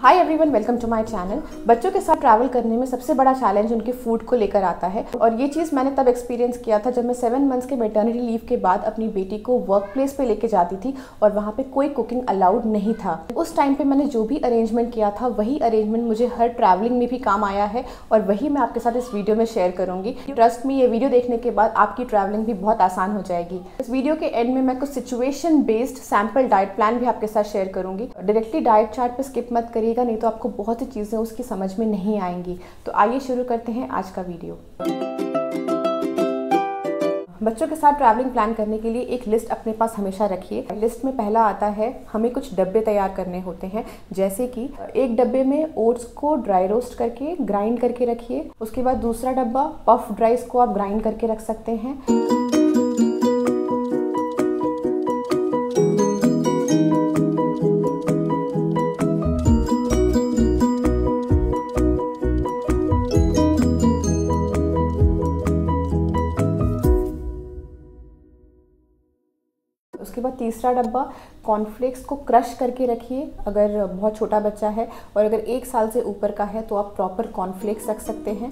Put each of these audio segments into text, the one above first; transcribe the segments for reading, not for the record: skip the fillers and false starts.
Hi everyone, welcome to my channel. बच्चों के साथ ट्रैवल करने में सबसे बड़ा चैलेंज उनके फूड को लेकर आता है और ये चीज़ मैंने तब एक्सपीरियंस किया था जब मैं 7 मंथ्स के मैटरनिटी लीव के बाद अपनी बेटी को वर्क प्लेस पे लेके जाती थी और वहाँ पे कोई कुकिंग अलाउड नहीं था। उस टाइम पे मैंने जो भी अरेंजमेंट किया था वही अरेंजमेंट मुझे हर ट्रैवलिंग में भी काम आया है और वही मैं आपके साथ इस वीडियो में शेयर करूँगी। ट्रस्ट मी, ये वीडियो देखने के बाद आपकी ट्रैवलिंग भी बहुत आसान हो जाएगी। इस वीडियो के एंड में मैं कुछ situation based sample diet plan भी आपके साथ शेयर करूँगी। डायरेक्टली डाइट चार्ट पर स्किप मत करिएगा, नहीं तो आपको बहुत सी चीज़ें उसकी समझ में नहीं आएंगी। तो आइए शुरू करते हैं आज का वीडियो। बच्चों के साथ ट्रैवलिंग प्लान करने के लिए एक लिस्ट अपने पास हमेशा रखिए। लिस्ट में पहला आता है, हमें कुछ डब्बे तैयार करने होते हैं, जैसे कि एक डब्बे में ओट्स को ड्राई रोस्ट करके ग्राइंड करके रखिए। उसके बाद दूसरा डब्बा पफ्ड राइस को आप ग्राइंड करके रख सकते हैं। उसके बाद तीसरा डब्बा कॉर्नफ्लेक्स को क्रश करके रखिए। अगर बहुत छोटा बच्चा है और अगर 1 साल से ऊपर का है तो आप प्रॉपर कॉर्नफ्लेक्स रख सकते हैं।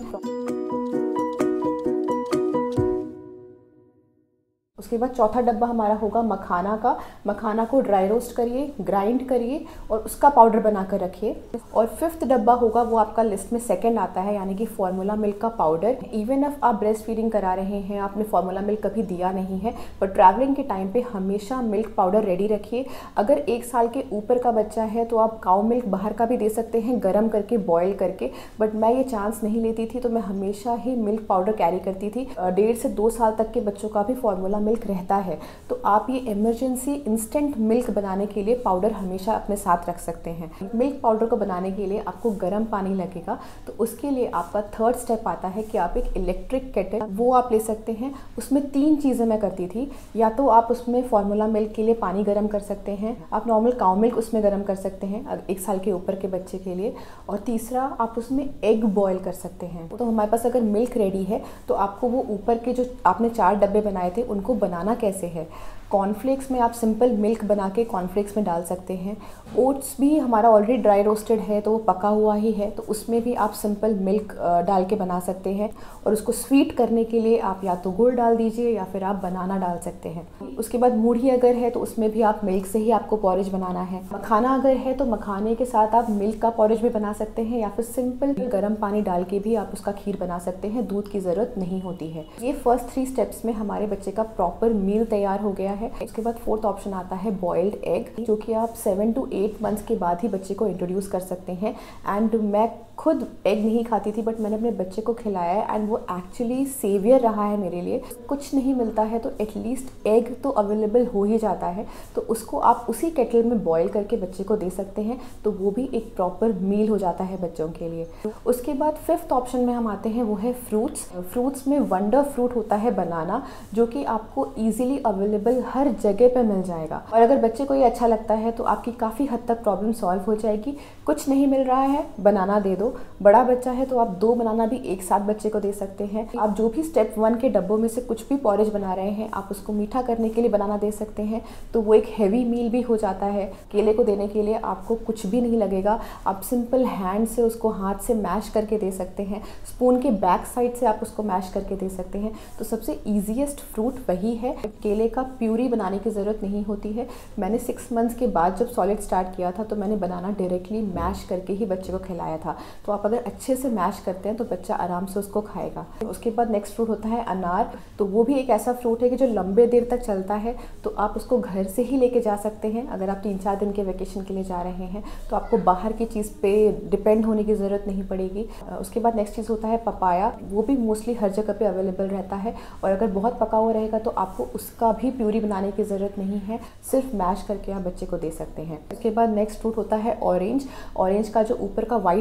उसके बाद चौथा डब्बा हमारा होगा मखाना का। मखाना को ड्राई रोस्ट करिए, ग्राइंड करिए और उसका पाउडर बनाकर रखिए। और 5th डब्बा होगा, वो आपका लिस्ट में सेकंड आता है, यानी कि फार्मूला मिल्क का पाउडर। इवन इफ आप ब्रेस्ट फीडिंग करा रहे हैं, आपने फार्मूला मिल्क कभी दिया नहीं है, पर ट्रैवलिंग के टाइम पे हमेशा मिल्क पाउडर रेडी रखिए। अगर 1 साल के ऊपर का बच्चा है तो आप काऊ मिल्क बाहर का भी दे सकते हैं, गर्म करके बॉयल करके, बट मैं ये चांस नहीं लेती थी, तो मैं हमेशा ही मिल्क पाउडर कैरी करती थी। 1.5 से 2 साल तक के बच्चों का भी फार्मूला मिल्क रहता है, तो आप ये इमरजेंसी इंस्टेंट मिल्क बनाने के लिए पाउडर हमेशा अपने साथ रख सकते हैं। मिल्क पाउडर को बनाने के लिए आपको गर्म पानी लगेगा, तो उसके लिए आपका 3rd स्टेप आता है कि आप एक इलेक्ट्रिक केटल वो आप ले सकते हैं। उसमें 3 चीज़ें मैं करती थी, या तो आप उसमें फार्मूला मिल्क के लिए पानी गर्म कर सकते हैं, आप नॉर्मल काऊ मिल्क उसमें गर्म कर सकते हैं 1 साल के ऊपर के बच्चे के लिए, और तीसरा आप उसमें एग बॉयल कर सकते हैं। तो हमारे पास अगर मिल्क रेडी है तो आपको वो ऊपर के जो आपने 4 डब्बे बनाए थे उनको बनाना कैसे है। कॉर्नफ्लेक्स में आप सिंपल मिल्क बना के कॉर्नफ्लेक्स में डाल सकते हैं। ओट्स भी हमारा ऑलरेडी ड्राई रोस्टेड है तो वो पका हुआ ही है, तो उसमें भी आप सिंपल मिल्क डाल के बना सकते हैं। और उसको स्वीट करने के लिए आप या तो गुड़ डाल दीजिए या फिर आप बनाना डाल सकते हैं। उसके बाद मूढ़ी अगर है तो उसमें भी आप मिल्क से ही आपको पॉरेज बनाना है। मखाना अगर है तो मखाने के साथ आप मिल्क का पॉरेज भी बना सकते हैं, या फिर सिंपल गर्म पानी डाल के भी आप उसका खीर बना सकते हैं। दूध की ज़रूरत नहीं होती है। ये फर्स्ट 3 स्टेप्स में हमारे बच्चे का प्रॉपर मील तैयार हो गया है। उसके बाद 4th ऑप्शन आता है बॉइल्ड एग, जो कि आप 7 to 8 मंथ्स के बाद ही बच्चे को इंट्रोड्यूस कर सकते हैं। एंड मैं खुद एग नहीं खाती थी, बट मैंने अपने बच्चे को खिलाया है एंड वो एक्चुअली सेवियर रहा है मेरे लिए। कुछ नहीं मिलता है तो एटलीस्ट एग तो अवेलेबल हो ही जाता है, तो उसको आप उसी केटल में बॉयल करके बच्चे को दे सकते हैं, तो वो भी एक प्रॉपर मील हो जाता है बच्चों के लिए। उसके बाद 5th ऑप्शन में हम आते हैं, वो है फ्रूट्स। फ्रूट्स में वंडर फ्रूट होता है बनाना, जो कि आपको ईजिली अवेलेबल हर जगह पे मिल जाएगा। और अगर बच्चे को ये अच्छा लगता है तो आपकी काफ़ी हद तक प्रॉब्लम सॉल्व हो जाएगी। कुछ नहीं मिल रहा है, बनाना दे दो। बड़ा बच्चा है तो आप 2 बनाना भी एक साथ बच्चे को दे सकते हैं। आप जो भी स्टेप 1 के डब्बों में से कुछ भी पॉरेज बना रहे हैं, आप उसको मीठा करने के लिए बनाना दे सकते हैं, तो वो एक हैवी मील भी हो जाता है। केले को देने के लिए आपको कुछ भी नहीं लगेगा, आप सिंपल हैंड से उसको हाथ से मैश करके दे सकते हैं। स्पून के बैक साइड से आप उसको मैश करके दे सकते हैं। तो सबसे ईजीएस्ट फ्रूट वही है। केले का प्यूरी बनाने की ज़रूरत नहीं होती है। मैंने 6 मंथ्स के बाद जब सॉलिड स्टार्ट किया था तो मैंने बनाना डायरेक्टली मैश करके ही बच्चे को खिलाया था। तो आप अगर अच्छे से मैश करते हैं तो बच्चा आराम से उसको खाएगा। उसके बाद नेक्स्ट फ्रूट होता है अनार। तो वो भी एक ऐसा फ्रूट है कि जो लंबे देर तक चलता है, तो आप उसको घर से ही लेके जा सकते हैं। अगर आप 3-4 दिन के वेकेशन के लिए जा रहे हैं तो आपको बाहर की चीज़ पे डिपेंड होने की ज़रूरत नहीं पड़ेगी। उसके बाद नेक्स्ट चीज़ होता है पपाया। वो भी मोस्टली हर जगह पे अवेलेबल रहता है, और अगर बहुत पका हुआ रहेगा तो आपको उसका भी प्यूरी बनाने की ज़रूरत नहीं है, सिर्फ मैश करके आप बच्चे को दे सकते हैं। उसके बाद नेक्स्ट फ्रूट होता है ऑरेंज। ऑरेंज का जो ऊपर का वाइट पोर्शन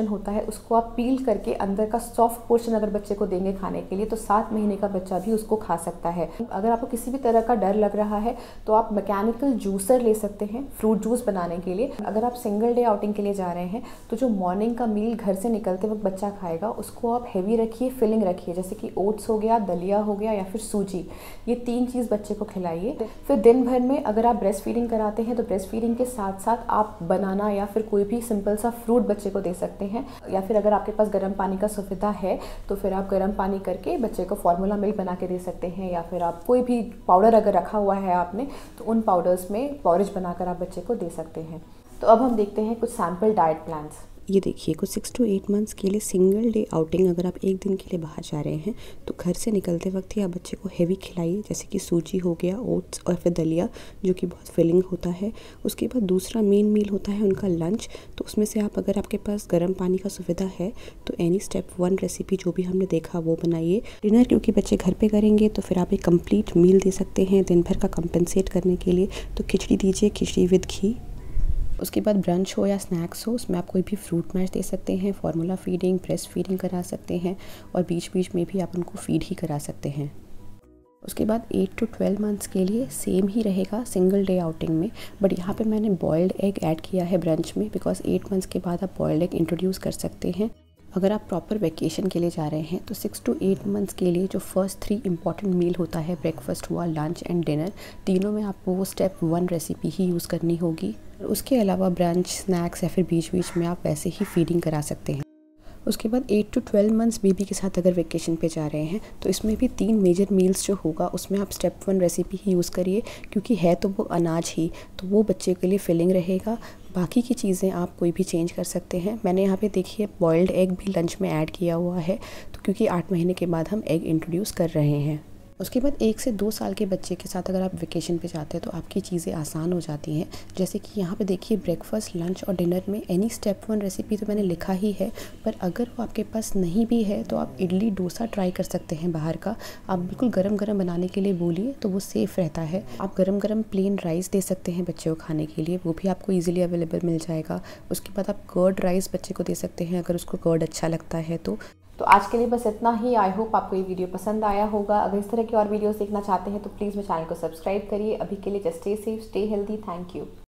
होता है उसको आप पील करके अंदर का सॉफ्ट पोर्शन अगर बच्चे को देंगे खाने के लिए तो 7 महीने का बच्चा भी उसको खा सकता है। अगर आपको किसी भी तरह का डर लग रहा है तो आप मैकेनिकल जूसर ले सकते हैं फ्रूट जूस बनाने के लिए। अगर आप सिंगल डे आउटिंग के लिए जा रहे हैं तो जो मॉर्निंग का मील घर से निकलते वक्त बच्चा खाएगा उसको आप हैवी रखिए, फिलिंग रखिए, जैसे कि ओट्स हो गया, दलिया हो गया या फिर सूजी, ये 3 चीज़ बच्चे को खिलाइए। फिर दिन भर में अगर आप ब्रेस्ट फीडिंग कराते हैं तो ब्रेस्ट फीडिंग के साथ साथ आप बनाना या फिर कोई भी सिंपल सा फ्रूट बच्चे को दे सकते हैं। या फिर अगर आपके पास गर्म पानी का सुविधा है तो फिर आप गर्म पानी करके बच्चे को फॉर्मूला मिल्क बना के दे सकते हैं, या फिर आप कोई भी पाउडर अगर रखा हुआ है आपने तो उन पाउडर्स में पॉरेज बनाकर आप बच्चे को दे सकते हैं। तो अब हम देखते हैं कुछ सैम्पल डाइट प्लान्स। ये देखिए, कुछ 6 to 8 मंथ्स के लिए सिंगल डे आउटिंग अगर आप एक दिन के लिए बाहर जा रहे हैं तो घर से निकलते वक्त ही आप बच्चे को हैवी खिलाइए, जैसे कि सूजी हो गया, ओट्स और फिर दलिया जो कि बहुत फिलिंग होता है। उसके बाद दूसरा मेन मील होता है उनका लंच, तो उसमें से आप अगर आपके पास गर्म पानी का सुविधा है तो एनी स्टेप 1 रेसिपी जो भी हमने देखा वो बनाइए। डिनर क्योंकि बच्चे घर पे करेंगे तो फिर आप एक कंप्लीट मील दे सकते हैं दिन भर का कंपेंसेट करने के लिए, तो खिचड़ी दीजिए, खिचड़ी विद घी। उसके बाद ब्रंच हो या स्नैक्स हो उसमें आप कोई भी फ्रूट मैश दे सकते हैं, फार्मूला फीडिंग, ब्रेस्ट फीडिंग करा सकते हैं और बीच बीच में भी आप उनको फीड ही करा सकते हैं। उसके बाद 8 to 12 मंथ्स के लिए सेम ही रहेगा सिंगल डे आउटिंग में, बट यहाँ पे मैंने बॉइल्ड एग ऐड किया है ब्रंच में, बिकॉज 8 मंथ्स के बाद आप बॉइल्ड एग इंट्रोड्यूस कर सकते हैं। अगर आप प्रॉपर वेकेशन के लिए जा रहे हैं तो 6 to 8 मंथ्स के लिए जो फर्स्ट 3 इंपॉर्टेंट मील होता है, ब्रेकफास्ट हुआ, लंच एंड डिनर, तीनों में आपको वो स्टेप 1 रेसिपी ही यूज़ करनी होगी। उसके अलावा ब्रंच, स्नैक्स या फिर बीच बीच में आप वैसे ही फीडिंग करा सकते हैं। उसके बाद 8 to 12 मंथ्स बेबी के साथ अगर वेकेशन पे जा रहे हैं तो इसमें भी 3 मेजर मील्स जो होगा उसमें आप स्टेप 1 रेसिपी ही यूज़ करिए, क्योंकि है तो वो अनाज ही, तो वो बच्चे के लिए फिलिंग रहेगा। बाकी की चीज़ें आप कोई भी चेंज कर सकते हैं। मैंने यहाँ पे देखिए बॉइल्ड एग भी लंच में ऐड किया हुआ है, तो क्योंकि 8 महीने के बाद हम एग इंट्रोड्यूस कर रहे हैं। उसके बाद 1 से 2 साल के बच्चे के साथ अगर आप वेकेशन पे जाते हैं तो आपकी चीज़ें आसान हो जाती हैं, जैसे कि यहाँ पे देखिए ब्रेकफास्ट, लंच और डिनर में एनी स्टेप 1 रेसिपी तो मैंने लिखा ही है, पर अगर वो आपके पास नहीं भी है तो आप इडली डोसा ट्राई कर सकते हैं बाहर का। आप बिल्कुल गरम गरम बनाने के लिए बोलिए तो वो सेफ़ रहता है। आप गरम गरम प्लेन राइस दे सकते हैं बच्चे को खाने के लिए, वो भी आपको ईजिली अवेलेबल मिल जाएगा। उसके बाद आप कर्ड राइस बच्चे को दे सकते हैं अगर उसको कर्ड अच्छा लगता है तो आज के लिए बस इतना ही। आई होप आपको ये वीडियो पसंद आया होगा। अगर इस तरह की और वीडियोस देखना चाहते हैं तो प्लीज़ मेरे चैनल को सब्सक्राइब करिए। अभी के लिए just stay safe, stay healthy. Thank you.